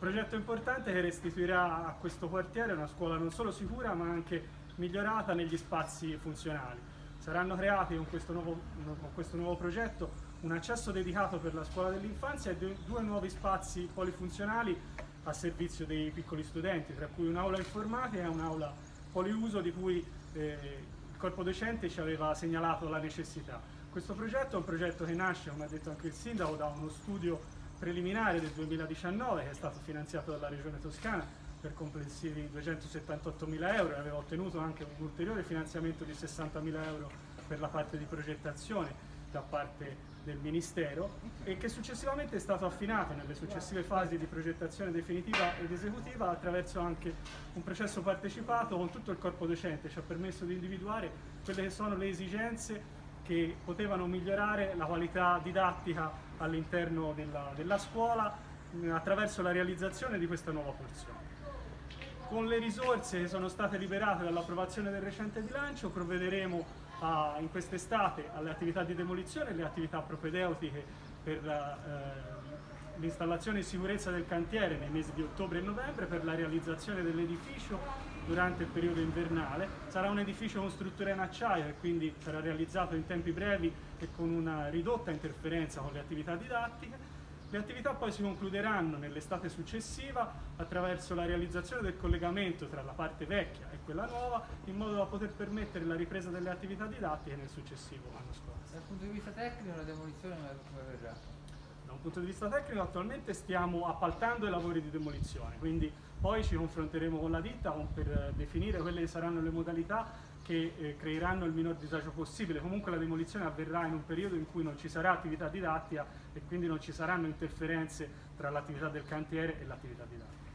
Progetto importante che restituirà a questo quartiere una scuola non solo sicura ma anche migliorata negli spazi funzionali. Saranno creati con questo nuovo progetto un accesso dedicato per la scuola dell'infanzia e due nuovi spazi polifunzionali a servizio dei piccoli studenti, tra cui un'aula informatica e un'aula poliuso di cui il corpo docente ci aveva segnalato la necessità. Questo progetto è un progetto che nasce, come ha detto anche il Sindaco, da uno studio preliminare del 2019 che è stato finanziato dalla Regione Toscana per complessivi 278.000 euro e aveva ottenuto anche un ulteriore finanziamento di 60.000 euro per la parte di progettazione da parte del Ministero e che successivamente è stato affinato nelle successive fasi di progettazione definitiva ed esecutiva attraverso anche un processo partecipato con tutto il corpo docente. Ci ha permesso di individuare quelle che sono le esigenze che potevano migliorare la qualità didattica all'interno della scuola attraverso la realizzazione di questa nuova porzione. Con le risorse che sono state liberate dall'approvazione del recente bilancio provvederemo in quest'estate alle attività di demolizione e alle attività propedeutiche per l'installazione in sicurezza del cantiere nei mesi di ottobre e novembre per la realizzazione dell'edificio durante il periodo invernale. Sarà un edificio con struttura in acciaio e quindi sarà realizzato in tempi brevi e con una ridotta interferenza con le attività didattiche. Le attività poi si concluderanno nell'estate successiva attraverso la realizzazione del collegamento tra la parte vecchia e quella nuova, in modo da poter permettere la ripresa delle attività didattiche nel successivo anno scolastico. Dal punto di vista tecnico la demolizione come verrà? Da un punto di vista tecnico attualmente stiamo appaltando i lavori di demolizione, quindi poi ci confronteremo con la ditta per definire quelle che saranno le modalità che creeranno il minor disagio possibile. Comunque la demolizione avverrà in un periodo in cui non ci sarà attività didattica e quindi non ci saranno interferenze tra l'attività del cantiere e l'attività didattica.